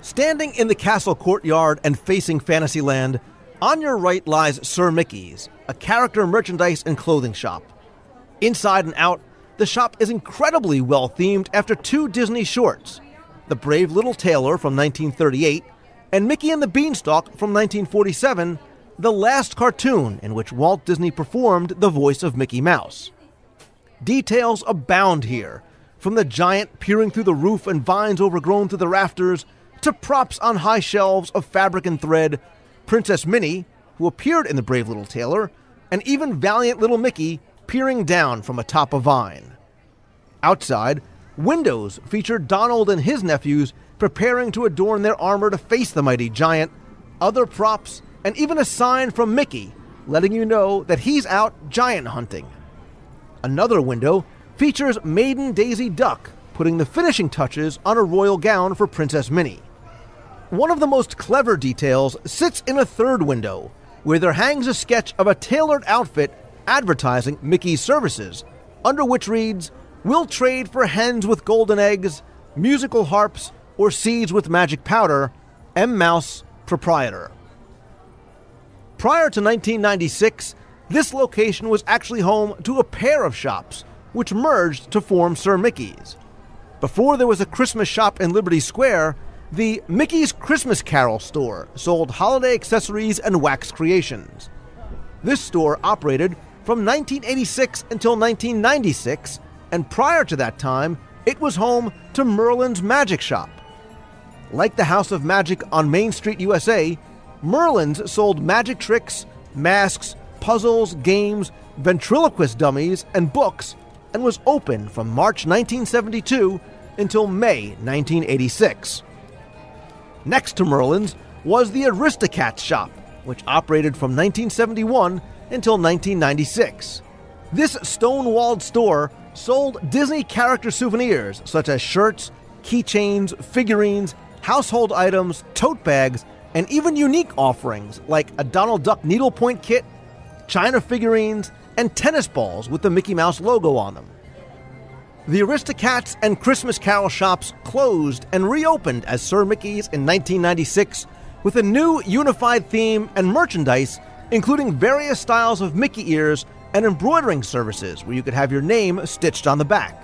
Standing in the Castle Courtyard and facing Fantasyland, on your right lies Sir Mickey's, a character merchandise and clothing shop. Inside and out, the shop is incredibly well-themed after two Disney shorts, The Brave Little Tailor from 1938 and Mickey and the Beanstalk from 1947, the last cartoon in which Walt Disney performed the voice of Mickey Mouse. Details abound here, from the giant peering through the roof and vines overgrown to the rafters, to props on high shelves of fabric and thread, Princess Minnie, who appeared in The Brave Little Tailor, and even valiant little Mickey peering down from atop a vine. Outside, windows feature Donald and his nephews preparing to adorn their armor to face the mighty giant, other props, and even a sign from Mickey letting you know that he's out giant hunting. Another window features Maiden Daisy Duck putting the finishing touches on a royal gown for Princess Minnie. One of the most clever details sits in a third window, where there hangs a sketch of a tailored outfit advertising Mickey's services, under which reads, "We'll trade for hens with golden eggs, musical harps, or seeds with magic powder, M. Mouse, proprietor." Prior to 1996, this location was actually home to a pair of shops, which merged to form Sir Mickey's. Before there was a Christmas shop in Liberty Square, the Mickey's Christmas Carol store sold holiday accessories and wax creations. This store operated from 1986 until 1996, and prior to that time, it was home to Merlin's Magic Shop. Like the House of Magic on Main Street, USA, Merlin's sold magic tricks, masks, puzzles, games, ventriloquist dummies, and books, and was open from March 1972 until May 1986. Next to Merlin's was the Aristocats shop, which operated from 1971 until 1996. This stone-walled store sold Disney character souvenirs such as shirts, keychains, figurines, household items, tote bags, and even unique offerings like a Donald Duck needlepoint kit, China figurines, and tennis balls with the Mickey Mouse logo on them. The Aristocats and Christmas Carol shops closed and reopened as Sir Mickey's in 1996 with a new unified theme and merchandise, including various styles of Mickey ears and embroidering services where you could have your name stitched on the back.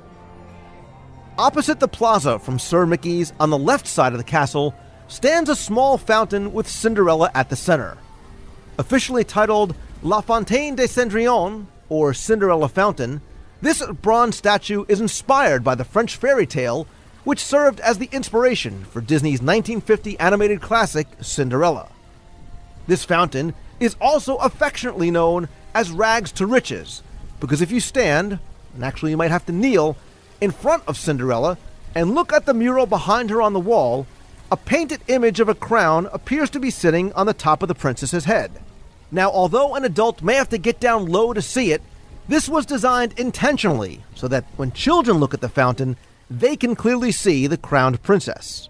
Opposite the plaza from Sir Mickey's on the left side of the castle stands a small fountain with Cinderella at the center. Officially titled La Fontaine de Cendrillon, or Cinderella Fountain, this bronze statue is inspired by the French fairy tale, which served as the inspiration for Disney's 1950 animated classic, Cinderella. This fountain is also affectionately known as Rags to Riches, because if you stand, and actually you might have to kneel, in front of Cinderella and look at the mural behind her on the wall, a painted image of a crown appears to be sitting on the top of the princess's head. Now, although an adult may have to get down low to see it, this was designed intentionally so that when children look at the fountain, they can clearly see the crowned princess.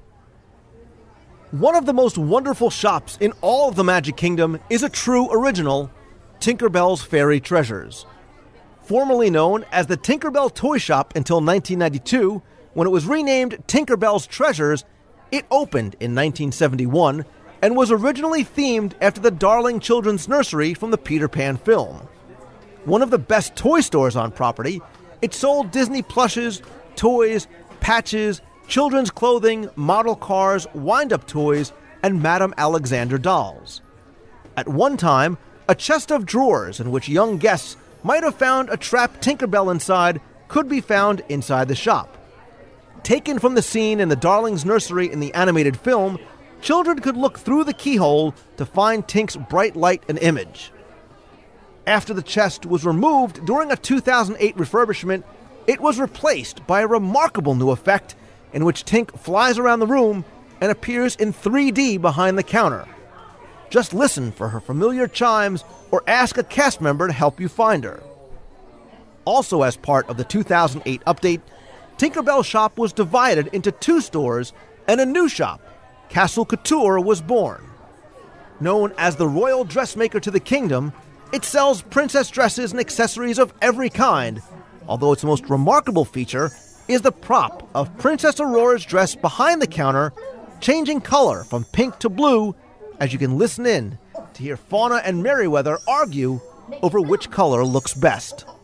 One of the most wonderful shops in all of the Magic Kingdom is a true original, Tinker Bell's Fairy Treasures. Formerly known as the Tinker Bell Toy Shop until 1992, when it was renamed Tinker Bell's Treasures, it opened in 1971 and was originally themed after the Darling Children's Nursery from the Peter Pan film. One of the best toy stores on property, it sold Disney plushes, toys, patches, children's clothing, model cars, wind-up toys, and Madame Alexander dolls. At one time, a chest of drawers in which young guests might have found a trapped Tinkerbell inside could be found inside the shop. Taken from the scene in the Darling's nursery in the animated film, children could look through the keyhole to find Tink's bright light and image. After the chest was removed during a 2008 refurbishment, it was replaced by a remarkable new effect in which Tink flies around the room and appears in 3D behind the counter. Just listen for her familiar chimes or ask a cast member to help you find her. Also, as part of the 2008 update, Tinkerbell shop was divided into two stores and a new shop, Castle Couture, was born. Known as the Royal Dressmaker to the Kingdom, it sells princess dresses and accessories of every kind, although its most remarkable feature is the prop of Princess Aurora's dress behind the counter, changing color from pink to blue as you can listen in to hear Fauna and Merryweather argue over which color looks best.